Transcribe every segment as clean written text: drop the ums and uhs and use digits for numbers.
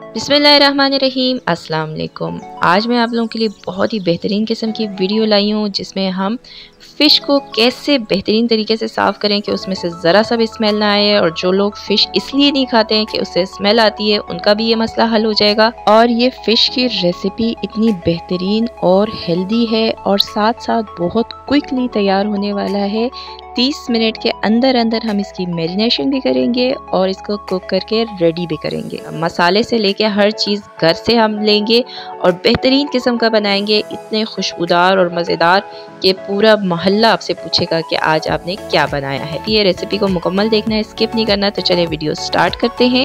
बिस्मिल्लाहिर्रहमानिर्रहीम, अस्सलाम वालेकुम। आज मैं आप लोगों के लिए बहुत ही बेहतरीन किस्म की वीडियो लाई हूँ जिसमें हम फ़िश को कैसे बेहतरीन तरीके से साफ़ करें कि उसमें से ज़रा सा भी स्मेल ना आए। और जो लोग फ़िश इसलिए नहीं खाते हैं कि उससे स्मेल आती है, उनका भी ये मसला हल हो जाएगा। और ये फ़िश की रेसिपी इतनी बेहतरीन और हेल्दी है और साथ साथ बहुत क्विकली तैयार होने वाला है। 30 मिनट के अंदर अंदर हम इसकी मैरिनेशन भी करेंगे और इसको कुक करके रेडी भी करेंगे। मसाले से लेके हर चीज़ घर से हम लेंगे और बेहतरीन किस्म का बनाएंगे, इतने खुशबूदार और मज़ेदार कि पूरा मोहल्ला आपसे पूछेगा कि आज आपने क्या बनाया है। ये रेसिपी को मुकम्मल देखना है, स्किप नहीं करना। तो चलिए वीडियो स्टार्ट करते हैं।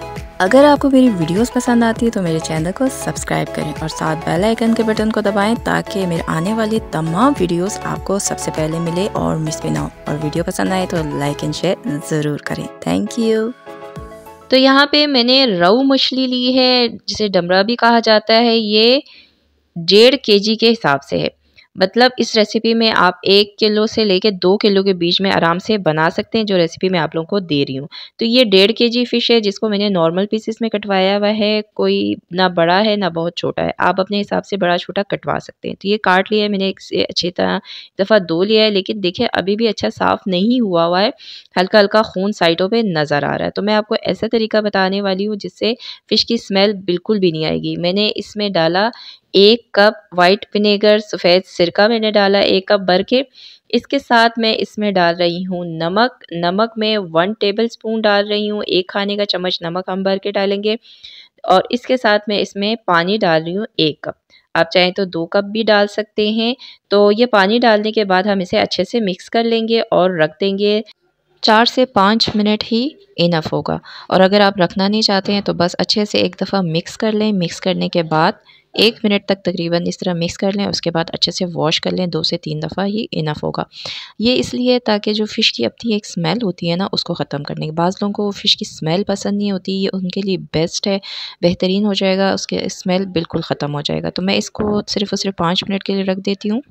अगर आपको मेरी वीडियोस पसंद आती है तो मेरे चैनल को सब्सक्राइब करें और साथ बेल आइकन के बटन को दबाएं ताकि मेरे आने वाली तमाम वीडियोस आपको सबसे पहले मिले और मिस भी ना हो। और वीडियो पसंद आए तो लाइक एंड शेयर ज़रूर करें। Thank you. तो यहाँ पे मैंने रोहू मछली ली है जिसे डमरा भी कहा जाता है। ये 1.5 kg के हिसाब से है। मतलब इस रेसिपी में आप 1 किलो से लेके 2 किलो के बीच में आराम से बना सकते हैं, जो रेसिपी मैं आप लोगों को दे रही हूँ। तो ये 1.5 kg फ़िश है जिसको मैंने नॉर्मल पीसेस में कटवाया हुआ है। कोई ना बड़ा है ना बहुत छोटा है, आप अपने हिसाब से बड़ा छोटा कटवा सकते हैं। तो ये काट लिया है मैंने, एक से अच्छी तरह दफ़ा धो लिया है, लेकिन देखिए अभी भी अच्छा साफ़ नहीं हुआ हुआ है, हल्का हल्का खून साइडों पर नज़र आ रहा है। तो मैं आपको ऐसा तरीका बताने वाली हूँ जिससे फ़िश की स्मेल बिल्कुल भी नहीं आएगी। मैंने इसमें डाला 1 कप वाइट विनेगर, सफ़ेद सिरका मैंने डाला 1 कप भर के। इसके साथ मैं इसमें डाल रही हूँ नमक। नमक मैं 1 टेबलस्पून डाल रही हूँ, 1 खाने का चम्मच नमक हम भर के डालेंगे। और इसके साथ मैं इसमें पानी डाल रही हूँ 1 कप। आप चाहें तो 2 कप भी डाल सकते हैं। तो ये पानी डालने के बाद हम इसे अच्छे से मिक्स कर लेंगे और रख देंगे। 4 से 5 मिनट ही इनफ होगा। और अगर आप रखना नहीं चाहते हैं तो बस अच्छे से एक दफ़ा मिक्स कर लें। मिक्स करने के बाद 1 मिनट तक तकरीबन इस तरह मिक्स कर लें। उसके बाद अच्छे से वॉश कर लें, 2 से 3 दफ़ा ही इनफ होगा। ये इसलिए ताकि जो फ़िश की अपनी एक स्मेल होती है ना, उसको ख़त्म करने के। बाज़ लोगों को फ़िश की स्मेल पसंद नहीं होती, ये उनके लिए बेस्ट है, बेहतरीन हो जाएगा, उसके स्मेल बिल्कुल ख़त्म हो जाएगा। तो मैं इसको सिर्फ़ और सिर्फ 5 मिनट के लिए रख देती हूँ।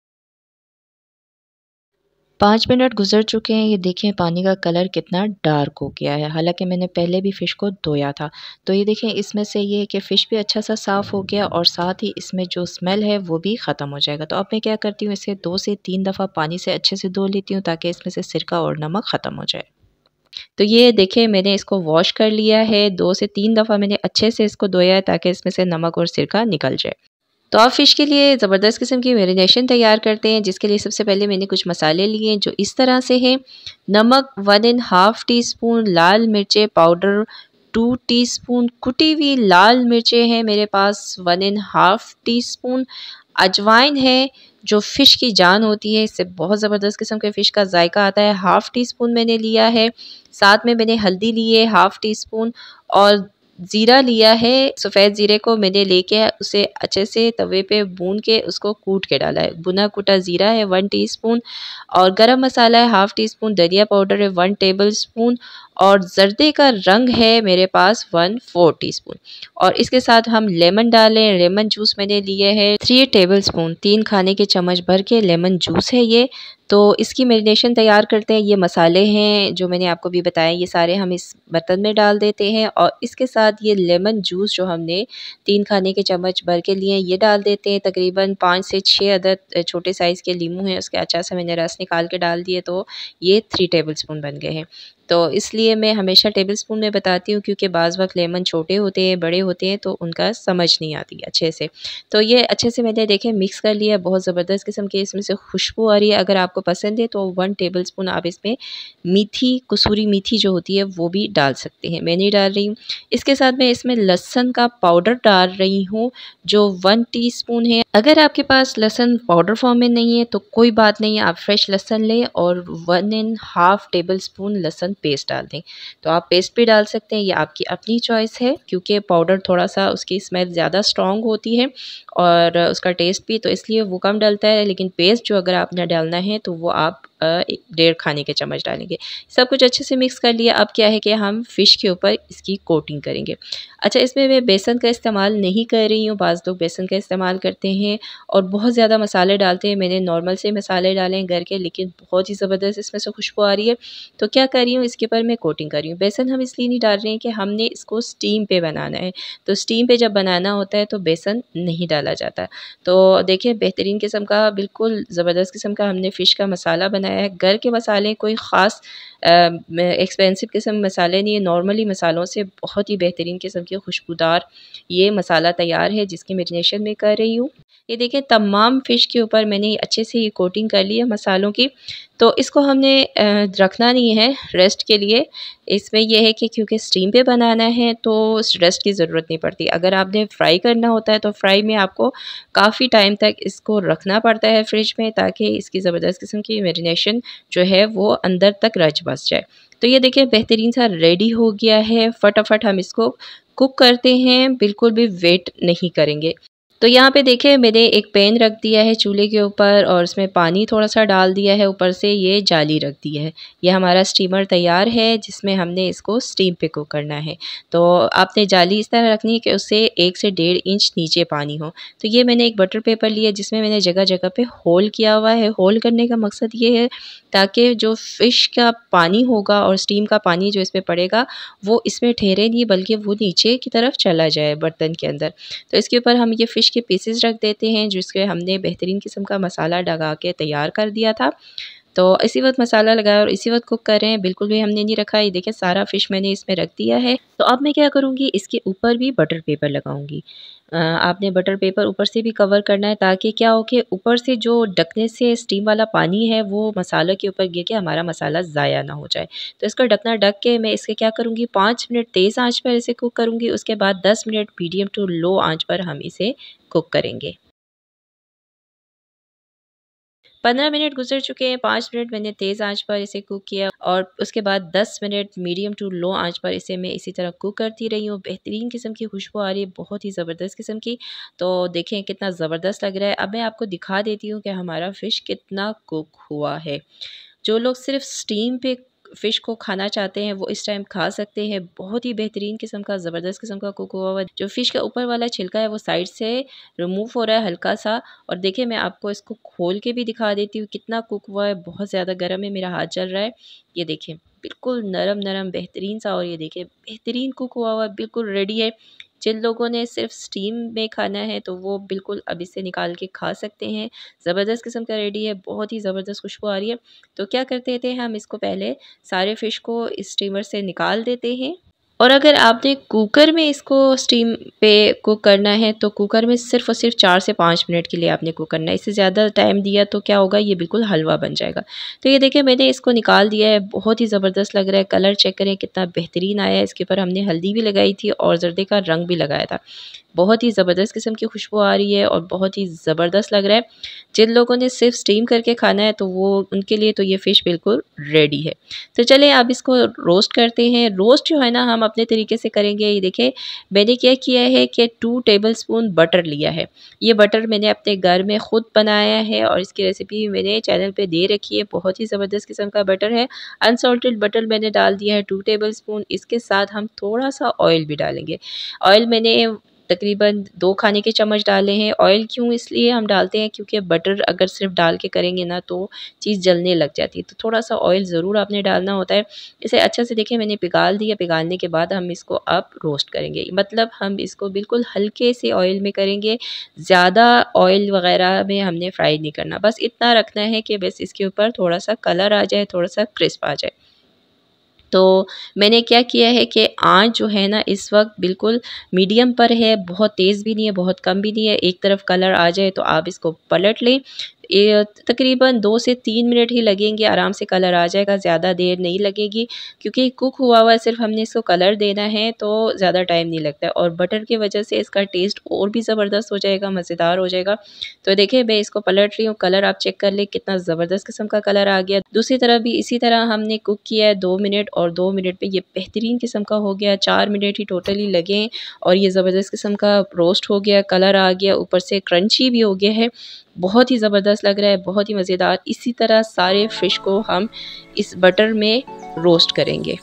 5 मिनट गुज़र चुके हैं। ये देखें पानी का कलर कितना डार्क हो गया है, हालांकि मैंने पहले भी फ़िश को धोया था। तो ये देखें इसमें से ये है कि फ़िश भी अच्छा सा साफ़ हो गया और साथ ही इसमें जो स्मेल है वो भी ख़त्म हो जाएगा। तो अब मैं क्या करती हूँ, इसे 2 से 3 दफ़ा पानी से अच्छे से धो लेती हूँ ताकि इसमें से सिरका और नमक ख़त्म हो जाए। तो ये देखें मैंने इसको वॉश कर लिया है, 2 से 3 दफ़ा मैंने अच्छे से इसको धोया है ताकि इसमें से नमक और सिरका निकल जाए। तो आप फ़िश के लिए ज़बरदस्त किस्म की मैरिनेशन तैयार करते हैं, जिसके लिए सबसे पहले मैंने कुछ मसाले लिए जो इस तरह से हैं। नमक 1½ टीस्पून, लाल मिर्चें पाउडर 2 टीस्पून, कुटी हुई लाल मिर्चें हैं मेरे पास 1½ टीस्पून, अजवाइन है जो फ़िश की जान होती है, इससे बहुत ज़बरदस्त किस्म के फ़िश का जायका आता है, ½ टीस्पून मैंने लिया है। साथ में मैंने हल्दी ली है ½ टीस्पून और ज़ीरा लिया है। सफ़ेद ज़ीरे को मैंने लेके उसे अच्छे से तवे पे भून के उसको कूट के डाला है। भुना कूटा ज़ीरा है 1 टीस्पून और गरम मसाला है ½ टीस्पून, धनिया पाउडर है 1 टेबलस्पून और ज़र्दे का रंग है मेरे पास 1/4 टीस्पून। और इसके साथ हम लेमन डालें। लेमन जूस मैंने लिए है 3 टेबलस्पून, 3 खाने के चम्मच भर के लेमन जूस है ये। तो इसकी मैरिनेशन तैयार करते हैं। ये मसाले हैं जो मैंने आपको भी बताए, ये सारे हम इस बर्तन में डाल देते हैं और इसके साथ ये लेमन जूस जो हमने 3 खाने के चम्मच भर के लिए ये डाल देते हैं। तकरीबन 5 से 6 अदद छोटे साइज़ के नींबू हैं, उसके अच्छा सा मैंने रस निकाल के डाल दिए, तो ये 3 टेबलस्पून बन गए हैं। तो इसलिए मैं हमेशा टेबलस्पून में बताती हूँ क्योंकि बाज़ वक़्त लेमन छोटे होते हैं, बड़े होते हैं, तो उनका समझ नहीं आती अच्छे से। तो ये अच्छे से मैंने देखें मिक्स कर लिया, बहुत ज़बरदस्त किस्म की इसमें से खुशबू आ रही है। अगर आपको पसंद है तो 1 टेबलस्पून आप इसमें मीठी, कसूरी मेथी जो होती है वो भी डाल सकते हैं, मैं नहीं डाल रही हूँ। इसके साथ मैं इसमें लहसुन का पाउडर डाल रही हूँ जो 1 टीस्पून है। अगर आपके पास लहसुन पाउडर फॉर्म में नहीं है तो कोई बात नहीं है, आप फ्रेश लहसुन लें और 1½ टेबलस्पून लहसुन पेस्ट डाल दें। तो आप पेस्ट भी डाल सकते हैं, ये आपकी अपनी चॉइस है क्योंकि पाउडर थोड़ा सा उसकी स्मेल ज़्यादा स्ट्रॉन्ग होती है और उसका टेस्ट भी, तो इसलिए वो कम डलता है। लेकिन पेस्ट जो अगर आपने डालना है तो वो आप 1.5 खाने के चम्मच डालेंगे। सब कुछ अच्छे से मिक्स कर लिया। अब क्या है कि हम फ़िश के ऊपर इसकी कोटिंग करेंगे। अच्छा, इसमें मैं बेसन का इस्तेमाल नहीं कर रही हूँ, बाज़ लोग बेसन का इस्तेमाल करते हैं और बहुत ज़्यादा मसाले डालते हैं। मैंने नॉर्मल से मसाले डाले हैं घर के, लेकिन बहुत ही ज़बरदस्त इसमें से खुशबू आ रही है। तो क्या कर रही हूँ, इसके ऊपर मैं कोटिंग कर रही हूँ। बेसन हम इसलिए नहीं डाल रहे हैं कि हमने इसको स्टीम पे बनाना है, तो स्टीम पे जब बनाना होता है तो बेसन नहीं डाला जाता। तो देखिए बेहतरीन किस्म का, बिल्कुल ज़बरदस्त किस्म का हमने फ़िश का मसाला बनाया है। घर के मसाले कोई ख़ास एक्सपेंसिव किस्म मसाले नहीं है, नॉर्मली मसालों से बहुत ही बेहतरीन किस्म की खुशबूदार ये मसाला तैयार है जिसकी मैरिनेशन मैं कर रही हूँ। ये देखिए तमाम फ़िश के ऊपर मैंने अच्छे से ये कोटिंग कर ली है मसालों की। तो इसको हमने रखना नहीं है रेस्ट के लिए। इसमें ये है कि क्योंकि स्टीम पे बनाना है तो रेस्ट की ज़रूरत नहीं पड़ती। अगर आपने फ्राई करना होता है तो फ्राई में आपको काफ़ी टाइम तक इसको रखना पड़ता है फ्रिज में, ताकि इसकी ज़बरदस्त किस्म की मैरिनेशन जो है वो अंदर तक रच बस जाए। तो ये देखिए बेहतरीन सा रेडी हो गया है। फटाफट हम इसको कुक करते हैं, बिल्कुल भी वेट नहीं करेंगे। तो यहाँ पे देखिए मैंने एक पैन रख दिया है चूल्हे के ऊपर और उसमें पानी थोड़ा-सा डाल दिया है, ऊपर से ये जाली रख दी है। ये हमारा स्टीमर तैयार है जिसमें हमने इसको स्टीम पे कुक करना है। तो आपने जाली इस तरह रखनी है कि उससे 1 से 1.5 इंच नीचे पानी हो। तो ये मैंने एक बटर पेपर लिया जिसमें मैंने जगह-जगह पे होल किया हुआ है। होल करने का मकसद ये है ताकि जो फ़िश का पानी होगा और स्टीम का पानी जो इसमें पड़ेगा वो इसमें ठहरे नहीं, बल्कि वो नीचे की तरफ चला जाए बर्तन के अंदर। तो इसके ऊपर हम ये फ़िश के पीसेस रख देते हैं जिसके हमने बेहतरीन किस्म का मसाला लगा के तैयार कर दिया था। तो इसी वक्त मसाला लगाया और इसी वक्त कुक कर रहे हैं, बिल्कुल भी हमने नहीं रखा। ये देखिए सारा फ़िश मैंने इसमें रख दिया है। तो अब मैं क्या करूँगी, इसके ऊपर भी बटर पेपर लगाऊँगी। आपने बटर पेपर ऊपर से भी कवर करना है ताकि क्या हो कि ऊपर से जो ढकने से स्टीम वाला पानी है वो मसालों के ऊपर गिर के हमारा मसाला ज़ाया ना हो जाए। तो इसका ढकना ढक के मैं इसके क्या करूँगी, 5 मिनट तेज़ आँच पर इसे कुक करूँगी। उसके बाद 10 मिनट मीडियम टू लो आँच पर हम इसे कुक करेंगे। 15 मिनट गुज़र चुके हैं, 5 मिनट मैंने तेज़ आँच पर इसे कुक किया और उसके बाद 10 मिनट मीडियम टू लो आँच पर इसे मैं इसी तरह कुक करती रही हूँ। बेहतरीन किस्म की खुशबू आ रही है, बहुत ही ज़बरदस्त किस्म की। तो देखें कितना ज़बरदस्त लग रहा है। अब मैं आपको दिखा देती हूँ कि हमारा फ़िश कितना कुक हुआ है। जो लोग सिर्फ़ स्टीम पे फ़िश को खाना चाहते हैं वो इस टाइम खा सकते हैं। बहुत ही बेहतरीन किस्म का, ज़बरदस्त किस्म का कुक हुआ हुआ है। जो फ़िश का ऊपर वाला छिलका है वो साइड से रिमूव हो रहा है हल्का-सा। और देखिए मैं आपको इसको खोल के भी दिखा देती हूँ कितना कुक हुआ है। बहुत ज़्यादा गर्म है, मेरा हाथ जल रहा है। ये देखें बिल्कुल नरम-नरम बेहतरीन सा, और ये देखिए बेहतरीन कुक हुआ हुआ है, बिल्कुल रेडी है। जिन लोगों ने सिर्फ़ स्टीम में खाना है तो वो बिल्कुल अब इसे निकाल के खा सकते हैं। ज़बरदस्त किस्म का रेडी है, बहुत ही ज़बरदस्त खुशबू आ रही है। तो क्या करते थे, हम इसको पहले सारे फ़िश को इस स्टीमर से निकाल देते हैं। और अगर आपने कुकर में इसको स्टीम पे कुक करना है तो कुकर में सिर्फ़ और सिर्फ 4 से 5 मिनट के लिए आपने कुक करना है। इससे ज़्यादा टाइम दिया तो क्या होगा, ये बिल्कुल हलवा बन जाएगा। तो ये देखिए मैंने इसको निकाल दिया है, बहुत ही ज़बरदस्त लग रहा है। कलर चेक करें कितना बेहतरीन आया है। इसके ऊपर हमने हल्दी भी लगाई थी और ज़र्दे का रंग भी लगाया था। बहुत ही ज़बरदस्त किस्म की खुशबू आ रही है और बहुत ही ज़बरदस्त लग रहा है। जिन लोगों ने सिर्फ़ स्टीम करके खाना है तो वो उनके लिए तो ये फ़िश बिल्कुल रेडी है। तो चलिए अब इसको रोस्ट करते हैं। रोस्ट जो है ना हम अपने तरीके से करेंगे। ये देखिए मैंने क्या किया है कि 2 टेबलस्पून बटर लिया है। ये बटर मैंने अपने घर में खुद बनाया है और इसकी रेसिपी मैंने चैनल पे दे रखी है। बहुत ही ज़बरदस्त किस्म का बटर है। अनसॉल्टेड बटर मैंने डाल दिया है 2 टेबलस्पून। इसके साथ हम थोड़ा-सा ऑयल भी डालेंगे। ऑयल मैंने तकरीबन 2 खाने के चम्मच डाले हैं। ऑयल क्यों इसलिए हम डालते हैं क्योंकि बटर अगर सिर्फ डाल के करेंगे ना तो चीज़ जलने लग जाती है। तो थोड़ा-सा ऑयल ज़रूर आपने डालना होता है। इसे अच्छे से देखिए मैंने पिघाल दिया। पिघालने के बाद हम इसको अब रोस्ट करेंगे। मतलब हम इसको बिल्कुल हल्के से ऑयल में करेंगे। ज़्यादा ऑयल वग़ैरह में हमने फ्राई नहीं करना। बस इतना रखना है कि बस इसके ऊपर थोड़ा-सा कलर आ जाए, थोड़ा-सा क्रिस्प आ जाए। तो मैंने क्या किया है कि आँच जो है ना इस वक्त बिल्कुल मीडियम पर है, बहुत तेज़ भी नहीं है, बहुत कम भी नहीं है। एक तरफ कलर आ जाए तो आप इसको पलट लें। ये तकरीबन 2 से 3 मिनट ही लगेंगे, आराम से कलर आ जाएगा, ज़्यादा देर नहीं लगेगी क्योंकि कुक हुआ हुआ है, सिर्फ हमने इसको कलर देना है तो ज़्यादा टाइम नहीं लगता है। और बटर की वजह से इसका टेस्ट और भी ज़बरदस्त हो जाएगा, मज़ेदार हो जाएगा। तो देखिए मैं इसको पलट रही हूँ, कलर आप चेक कर लें कितना ज़बरदस्त किस्म का कलर आ गया। दूसरी तरफ भी इसी तरह हमने कुक किया है 2 मिनट और 2 मिनट में ये बेहतरीन किस्म का हो गया। 4 मिनट ही टोटली लगे और ये ज़बरदस्त किस्म का रोस्ट हो गया, कलर आ गया, ऊपर से क्रंची भी हो गया है। बहुत ही ज़बरदस्त ज़बरदस्त लग रहा है, बहुत ही मज़ेदार। इसी तरह सारे फ़िश को हम इस बटर में रोस्ट करेंगे।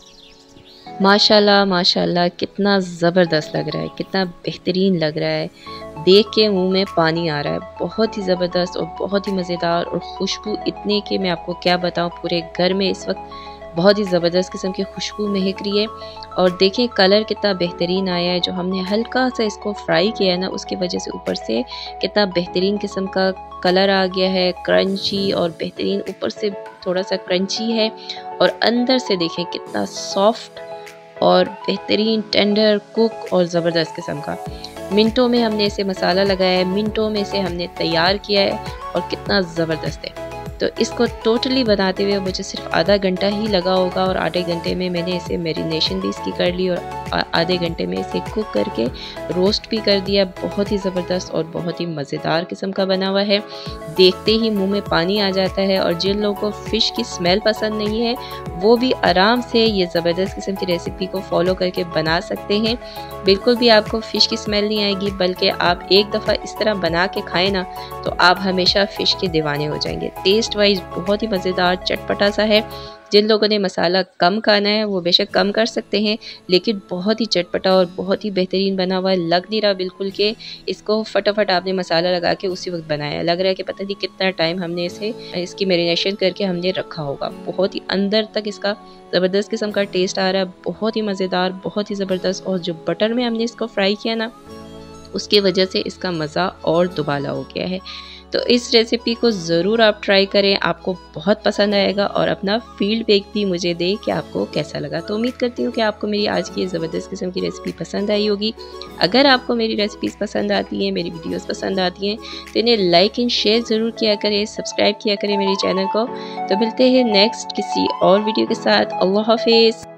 माशाल्लाह माशाल्लाह कितना ज़बरदस्त लग रहा है, कितना बेहतरीन लग रहा है, देख के मुंह में पानी आ रहा है। बहुत ही ज़बरदस्त और बहुत ही मज़ेदार, और खुशबू इतनी कि मैं आपको क्या बताऊं, पूरे घर में इस वक्त बहुत ही ज़बरदस्त किस्म की खुशबू महक रही है। और देखें कलर कितना बेहतरीन आया है, जो हमने हल्का सा इसको फ्राई किया है ना, उसकी वजह से ऊपर से कितना बेहतरीन किस्म का कलर आ गया है, क्रंची और बेहतरीन। ऊपर से थोड़ा सा क्रंची है और अंदर से देखें कितना सॉफ्ट और बेहतरीन टेंडर कुक और ज़बरदस्त किस्म का। मिनटों में हमने इसे मसाला लगाया है, मिनटों में इसे हमने तैयार किया है और कितना ज़बरदस्त है। तो इसको टोटली बनाते हुए मुझे सिर्फ आधा घंटा ही लगा होगा, और आधे घंटे में मैंने इसे मैरिनेशन भी इसकी कर ली और आधे घंटे में इसे कुक करके रोस्ट भी कर दिया। बहुत ही ज़बरदस्त और बहुत ही मज़ेदार किस्म का बना हुआ है, देखते ही मुंह में पानी आ जाता है। और जिन लोगों को फ़िश की स्मेल पसंद नहीं है वो भी आराम से ये ज़बरदस्त किस्म की रेसिपी को फॉलो करके बना सकते हैं। बिल्कुल भी आपको फ़िश की स्मेल नहीं आएगी, बल्कि आप एक दफ़ा इस तरह बना के खाएं ना तो आप हमेशा फ़िश के दीवाने हो जाएंगे। टेस्ट वाइज बहुत ही मज़ेदार चटपटा सा है। जिन लोगों ने मसाला कम खाना है वो बेशक कम कर सकते हैं, लेकिन बहुत ही चटपटा और बहुत ही बेहतरीन बना हुआ है। लग नहीं रहा बिल्कुल के इसको फटाफट आपने मसाला लगा के उसी वक्त बनाया, लग रहा है कि पता नहीं कितना टाइम हमने इसकी मैरिनेशन करके हमने रखा होगा। बहुत ही अंदर तक इसका ज़बरदस्त किस्म का टेस्ट आ रहा है, बहुत ही मज़ेदार, बहुत ही ज़बरदस्त। और जो बटर में हमने इसको फ्राई किया ना, उसकी वजह से इसका मज़ा और दुबाला हो गया है। तो इस रेसिपी को ज़रूर आप ट्राई करें, आपको बहुत पसंद आएगा। और अपना फीडबैक भी मुझे दें कि आपको कैसा लगा। तो उम्मीद करती हूँ कि आपको मेरी आज की ये ज़बरदस्त किस्म की रेसिपी पसंद आई होगी। अगर आपको मेरी रेसिपीज़ पसंद आती हैं, मेरी वीडियोस पसंद आती हैं, तो इन्हें लाइक एंड शेयर ज़रूर किया करें, सब्सक्राइब किया करें मेरे चैनल को। तो मिलते हैं नेक्स्ट किसी और वीडियो के साथ। अल्लाह हाफिज़।